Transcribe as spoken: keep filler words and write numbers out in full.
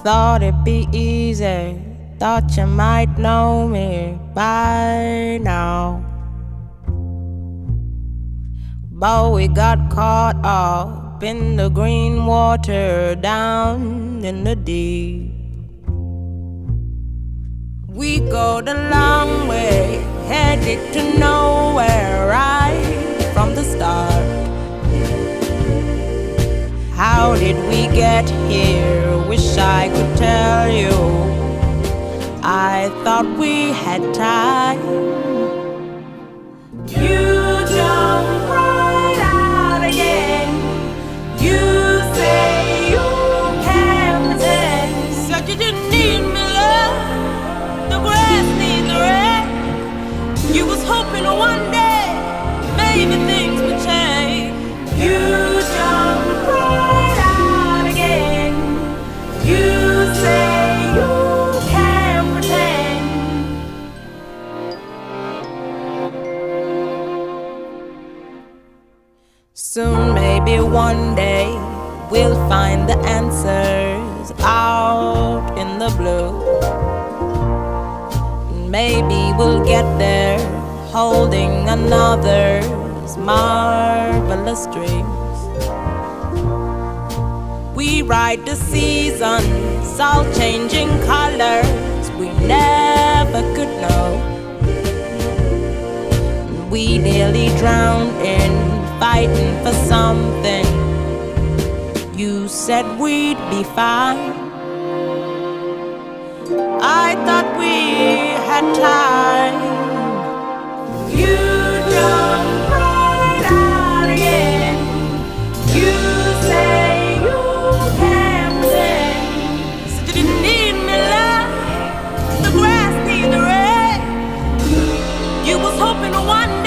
thought it'd be easy, thought you might know me by now. But we got caught up in the green water down in the deep. We go the long way, headed to nowhere right from the start. How did we get here? Wish I could tell you. I thought we had time. You jump right out again. You say you can't pretend. Said you didn't need me, love. The grass needs the rain. You was hoping one day maybe things would change. You jump right out again. You say you can't pretend. Soon, maybe one day, we'll find the answers out in the blue. Maybe we'll get there holding another's marvelous dreams. We ride the seasons, all changing colors we never could know. We nearly drowned in fighting for something. You said we'd be fine. I thought we had time. You jump right out again. You say you can't pretend. Said you didn't need me, love. The grass needs the rain. You was hoping one day